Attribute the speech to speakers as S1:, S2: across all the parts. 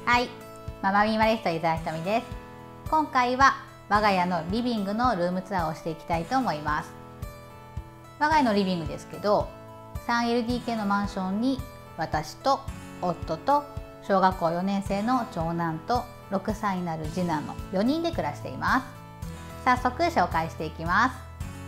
S1: はい、ママミニマリスト伊沢ひとみです。今回は我が家のリビングのルームツアーをしていきたいと思います。我が家のリビングですけど、3LDK のマンションに私と夫と小学校4年生の長男と6歳になる次男の4人で暮らしています。早速紹介していきます。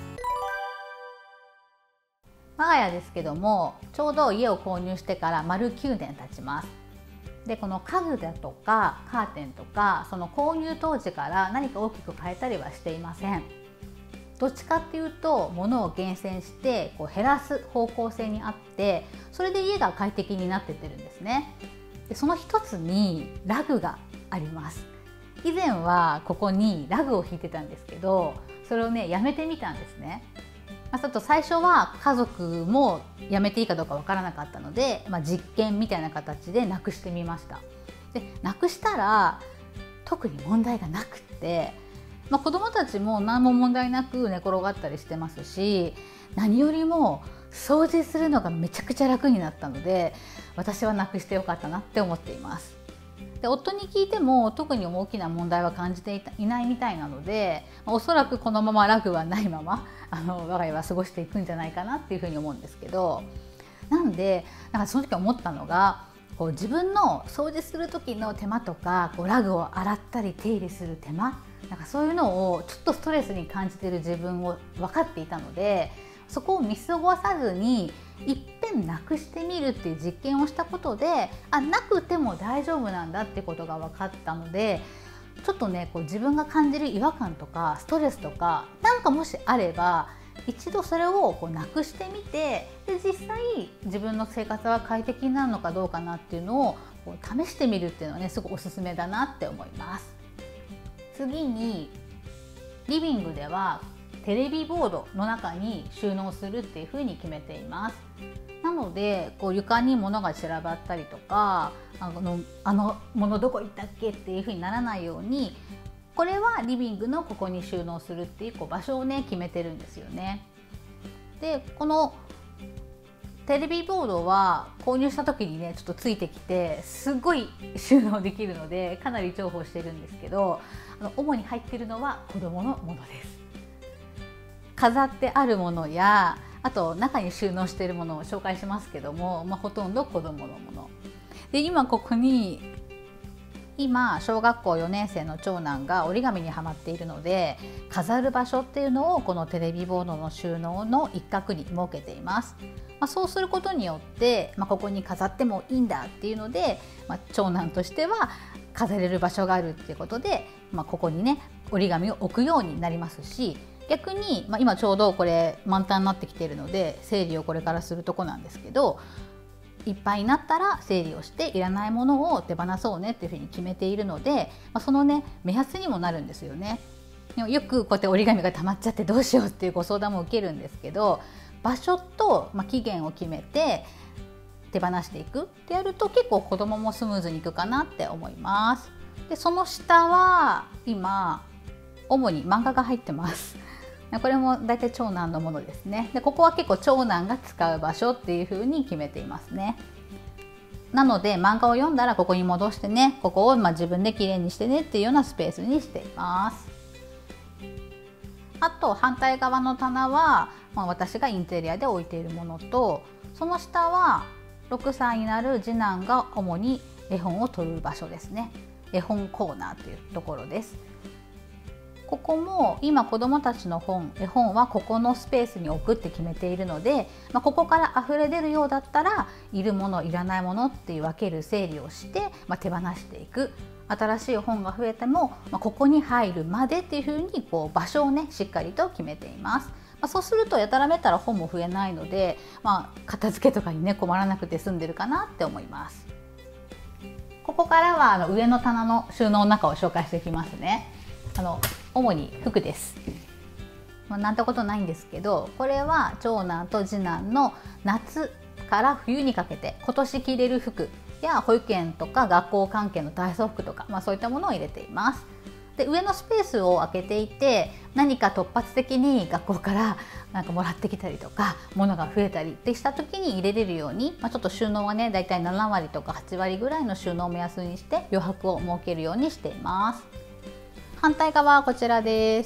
S1: 我が家ですけども、ちょうど家を購入してから丸9年経ちます。で、この家具だとかカーテンとか、その購入当時から何か大きく変えたりはしていません。どっちかっていうと、物を厳選して減らす方向性にあって、それで家が快適になってってるんですね。で、その一つにラグがあります。以前はここにラグを引いてたんですけど、それをねやめてみたんですね。ちょっと最初は家族もやめていいかどうかわからなかったので、実験みたいな形でなくしてみました。で、なくしたら特に問題がなくって、子どもたちも何も問題なく寝転がったりしてますし、何よりも掃除するのがめちゃくちゃ楽になったので、私はなくしてよかったなって思っています。で、夫に聞いても特に大きな問題は感じていないみたいなので、おそらくこのままラグはないまま我が家は過ごしていくんじゃないかなっていうふうに思うんですけど、なんでその時思ったのが、自分の掃除する時の手間とか、ラグを洗ったり手入れする手間、そういうのをちょっとストレスに感じている自分を分かっていたので、そこを見過ごさずにいっぺんなくしてみるっていう実験をしたことで、なくても大丈夫なんだってことが分かったので、ちょっとね自分が感じる違和感とかストレスとかなんかもしあれば、一度それをなくしてみて、で実際自分の生活は快適になるのかどうかなっていうのを試してみるっていうのはね、すごいおすすめだなって思います。次にリビングではテレビボードの中に収納するっていうふうに決めています。なので床に物が散らばったりとか、あの物どこ行ったっけっていうふうにならないように、これはリビングのここに収納するっていう場所をね決めてるんですよね。で、このテレビボードは購入した時にねちょっとついてきて、すごい収納できるのでかなり重宝してるんですけど、主に入ってるのは子どものものです。飾ってあるものや、あと中に収納しているものを紹介しますけども、ほとんど子どものもので、今ここに小学校4年生の長男が折り紙にはまっているので、飾る場所っていうのをこのテレビボードの収納の一角に設けています。そうすることによって、ここに飾ってもいいんだっていうので、長男としては飾れる場所があるっていうことで、ここにね折り紙を置くようになりますし、逆に、今ちょうどこれ満タンになってきているので整理をこれからするとこなんですけど、いっぱいになったら整理をしていらないものを手放そうねっていうふうに決めているので、そのね目安にもなるんですよね。よくこうやって折り紙が溜まっちゃってどうしようっていうご相談も受けるんですけど、場所と、期限を決めて手放していくってやると、結構子どももスムーズにいくかなって思います。で、その下は今主に漫画が入ってます。これも大体長男のものですね。で、ここは結構長男が使う場所っていう風に決めていますね。なので漫画を読んだらここに戻してね、ここを自分できれいにしてねっていうようなスペースにしています。あと反対側の棚は、私がインテリアで置いているものと、その下は6歳になる次男が主に絵本を取る場所ですね。絵本コーナーというところです。ここも今子どもたちの絵本はここのスペースに置くって決めているので、ここから溢れ出るようだったら、いるものいらないものっていう分ける整理をして、手放していく。新しい本が増えても、ここに入るまでっていうふうに場所をねしっかりと決めています。そうするとやたらめったら本も増えないので、片付けとかにね困らなくて済んでるかなって思います。ここからは上の棚の収納の中を紹介していきますね。主に服です。なんてことないんですけど、これは長男と次男の夏から冬にかけて今年着れる服や保育園とか学校関係の体操服とか、そういったものを入れています。 で上のスペースを空けていて、何か突発的に学校からなんかもらってきたりとか物が増えたりってした時に入れれるように、ちょっと収納はねだいたい7割とか8割ぐらいの収納を目安にして余白を設けるようにしています。反対側はこちらです。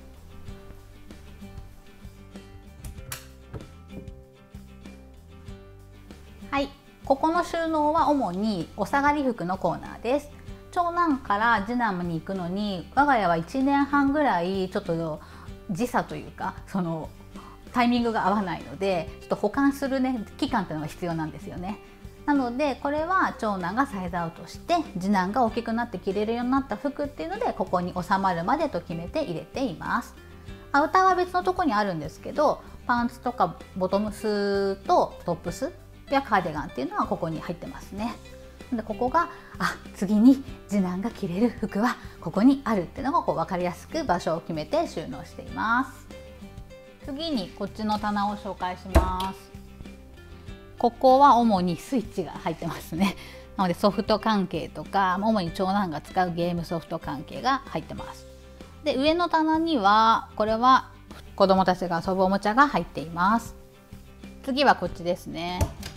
S1: はい、ここの収納は主にお下がり服のコーナーです。長男から次男に行くのに我が家は1年半ぐらいちょっと時差というかそのタイミングが合わないので、ちょっと保管するね期間っていうのが必要なんですよね。なのでこれは長男がサイズアウトして次男が大きくなって着れるようになった服っていうので、ここに収まるまでと決めて入れています。アウターは別のとこにあるんですけど、パンツとかボトムスとトップスやカーディガンっていうのはここに入ってますね。でここが次に次男が着れる服はここにあるっていうのが分かりやすく場所を決めて収納しています。次にこっちの棚を紹介します。ここは主にスイッチが入ってますね。なのでソフト関係とか主に長男が使うゲームソフト関係が入ってます。で上の棚にはこれは子どもたちが遊ぶおもちゃが入っています。次はこっちですね。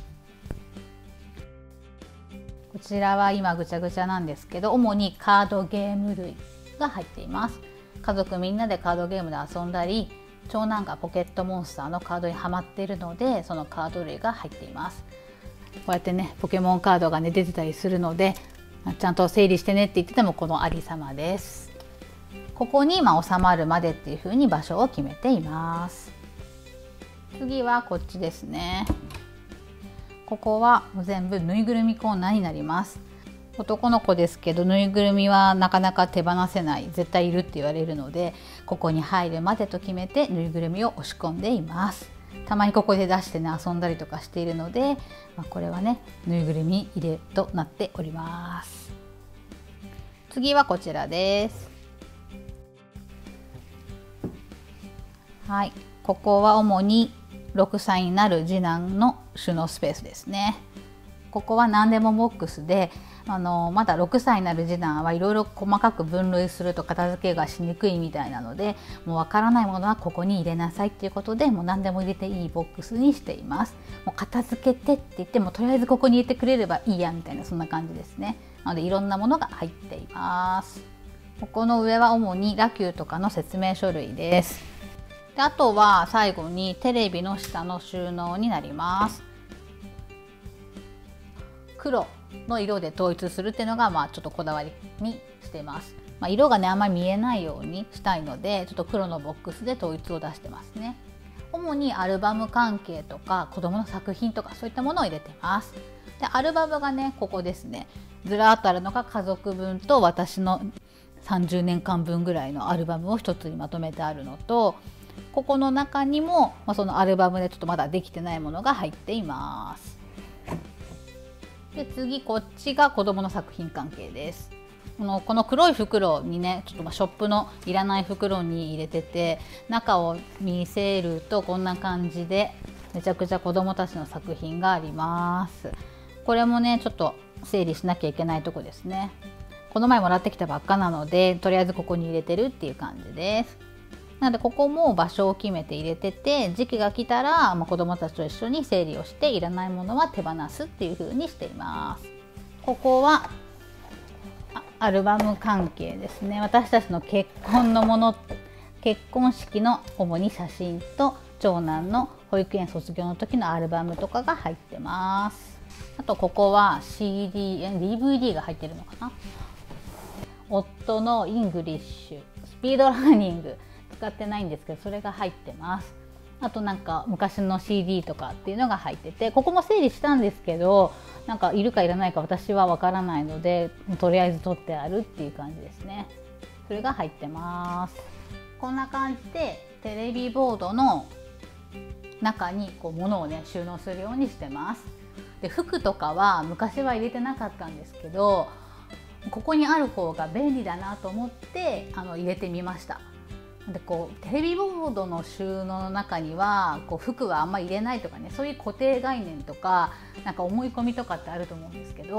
S1: こちらは今ぐちゃぐちゃなんですけど、主にカードゲーム類が入っています。家族みんなでカードゲームで遊んだり、長男がポケットモンスターのカードにはまっているのでそのカード類が入っています。こうやってねポケモンカードがね出てたりするので、ちゃんと整理してねって言っててもこのありさまです。ここに収まるまでっていう風に場所を決めています。次はこっちですね。ここは全部ぬいぐるみコーナーになります。男の子ですけどぬいぐるみはなかなか手放せない、絶対いるって言われるので、ここに入るまでと決めてぬいぐるみを押し込んでいます。たまにここで出してね遊んだりとかしているので、これはねぬいぐるみ入れとなっております。次はこちらです。はい、ここは主に6歳になる次男の収納スペースですね。ここは何でもボックスで、まだ6歳になる次男はいろいろ細かく分類すると片付けがしにくいみたいなので、もうわからないものはここに入れなさいっていうことで、もう何でも入れていいボックスにしています。もう片付けてって言ってもとりあえずここに入れてくれればいいやみたいな、そんな感じですね。なのでいろんなものが入っています。ここの上は主にラキューとかの説明書類です。であとは最後にテレビの下の収納になります。黒の色で統一するっていうのがちょっとこだわりにしています。色がねあんまり見えないようにしたいのでちょっと黒のボックスで統一を出してますね。主にアルバム関係とか子どもの作品とかそういったものを入れてます。でアルバムがねここですね。ずらっとあるのが家族分と私の30年間分ぐらいのアルバムを一つにまとめてあるのと、ここの中にも、そのアルバムでちょっとまだできてないものが入っています。で次こっちが子どもの作品関係です。この黒い袋にねちょっとショップのいらない袋に入れてて、中を見せるとこんな感じでめちゃくちゃ子どもたちの作品があります。これもねちょっと整理しなきゃいけないとこですね。この前もらってきたばっかなのでとりあえずここに入れてるっていう感じです。なのでここも場所を決めて入れてて、時期が来たら、子どもたちと一緒に整理をしていらないものは手放すっていう風にしています。ここはアルバム関係ですね。私たちの結婚のもの、結婚式の主に写真と長男の保育園卒業の時のアルバムとかが入ってます。あとここは DVD が入ってるのかな。夫のイングリッシュスピードラーニング使ってないんですけどそれが入ってます。あとなんか昔の CD とかっていうのが入ってて、ここも整理したんですけどなんかいるかいらないか私はわからないのでとりあえず取ってあるっていう感じですね。それが入ってます。こんな感じでテレビボードの中に物をね収納するようにしてます。で服とかは昔は入れてなかったんですけど、ここにある方が便利だなと思って入れてみました。でテレビボードの収納の中には服はあんまり入れないとかね、そういう固定概念とかなんか思い込みとかってあると思うんですけど、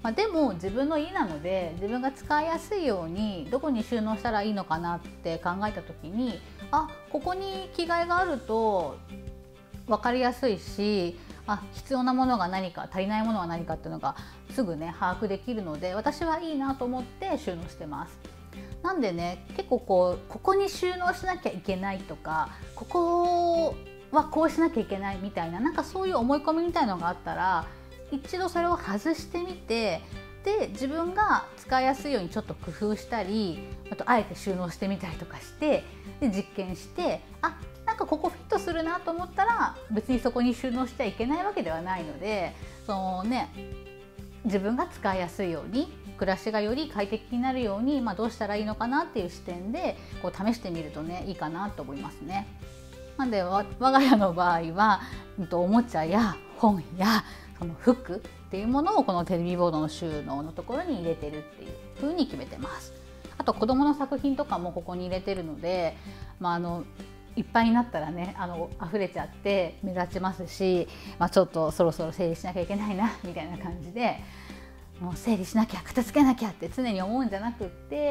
S1: でも自分の家なので自分が使いやすいようにどこに収納したらいいのかなって考えた時に、ここに着替えがあると分かりやすいし、必要なものが何か足りないものは何かっていうのがすぐね把握できるので、私はいいなと思って収納してます。なんでね、結構ここに収納しなきゃいけないとか、ここはこうしなきゃいけないみたいな、なんかそういう思い込みみたいのがあったら、一度それを外してみて、で自分が使いやすいようにちょっと工夫したり、あえて収納してみたりとかして、で実験して、なんかここフィットするなと思ったら別にそこに収納しちゃいけないわけではないので、自分が使いやすいように、暮らしがより快適になるように、どうしたらいいのかなっていう視点で試してみるとね、いいかなと思いますね。なんで我が家の場合はおもちゃや本やその服っていうものをこのテレビボードの収納のところに入れてるっていう風に決めてます。あと子どもの作品とかもここに入れてるので、いっぱいになったらね溢れちゃって目立ちますし、ちょっとそろそろ整理しなきゃいけないなみたいな感じで、もう整理しなきゃ片付けなきゃって常に思うんじゃなくって、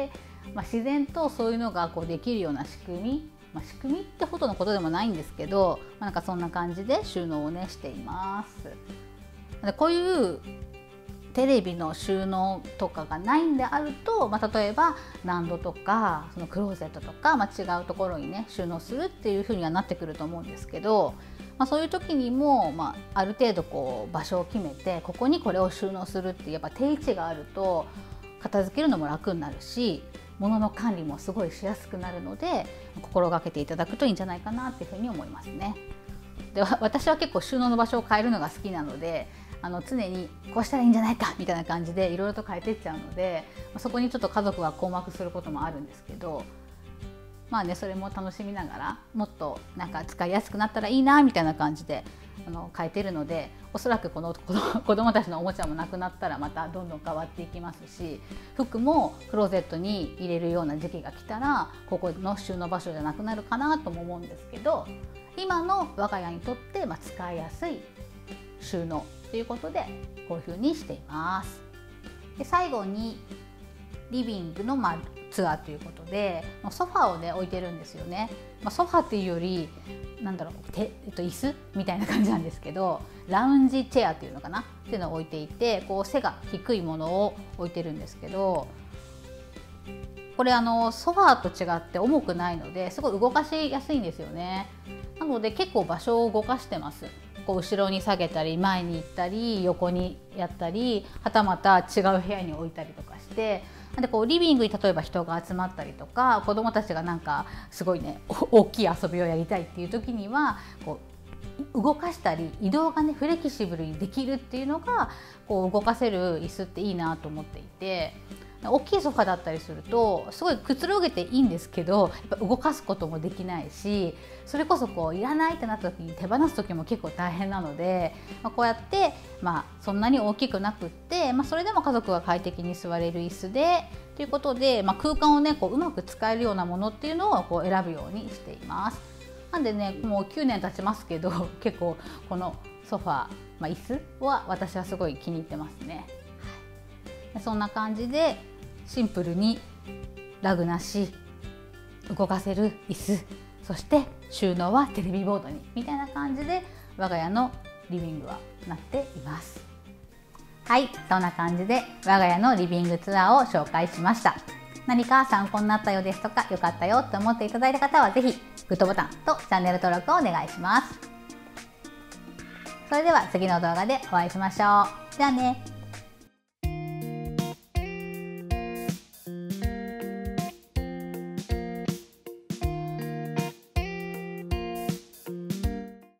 S1: 自然とそういうのができるような仕組み、仕組みってほどのことでもないんですけど、なんかそんな感じで収納をねしています。でこういうテレビの収納とかがないんであると、例えば納戸とかそのクローゼットとか、違うところにね収納するっていう風にはなってくると思うんですけど、そういう時にも、ある程度場所を決めて、ここにこれを収納するってやっぱ定位置があると片付けるのも楽になるし、物の管理もすごいしやすくなるので、心がけていただくといいんじゃないかなっていうふうに思いますね。で私は結構収納の場所を変えるのが好きなので、常にこうしたらいいんじゃないかみたいな感じでいろいろと変えていっちゃうので、そこにちょっと家族は困惑することもあるんですけど、それも楽しみながら、もっとなんか使いやすくなったらいいなみたいな感じで変えてるので、おそらくこの子どもたちのおもちゃもなくなったらまたどんどん変わっていきますし、服もクローゼットに入れるような時期が来たらここの収納場所じゃなくなるかなとも思うんですけど、今の我が家にとって使いやすい収納ということでこういう風にしています。で最後にリビングのツアーということでソファーをね置いてるんですよね。ソファーっていうより椅子みたいな感じなんですけど、ラウンジチェアっていうのかなっていうのを置いていて、背が低いものを置いてるんですけど、これソファーと違って重くないのですごい動かしやすいんですよね。なので結構場所を動かしてます。後ろに下げたり前に行ったり横にやったり、はたまた違う部屋に置いたりとかして、でリビングに例えば人が集まったりとか、子どもたちがなんかすごいね大きい遊びをやりたいっていう時には動かしたり移動がねフレキシブルにできるっていうのが動かせる椅子っていいなと思っていて、大きいソファだったりするとすごいくつろげていいんですけど、やっぱ動かすこともできないし、それこそいらないってなった時に手放す時も結構大変なので、こうやってそんなに大きくなくって、それでも家族が快適に座れる椅子でということで、空間をねうまく使えるようなものっていうのを選ぶようにしています。なんでねもう9年経ちますけど、結構このソファ椅子は私はすごい気に入ってますね。そんな感じでシンプルにラグなし、動かせる椅子、そして収納はテレビボードにみたいな感じで我が家のリビングはなっています。はい、そんな感じで我が家のリビングツアーを紹介しました。何か参考になったようですとか良かったよと思っていただいた方はぜひグッドボタンとチャンネル登録をお願いします。それでは次の動画でお会いしましょう。じゃあね。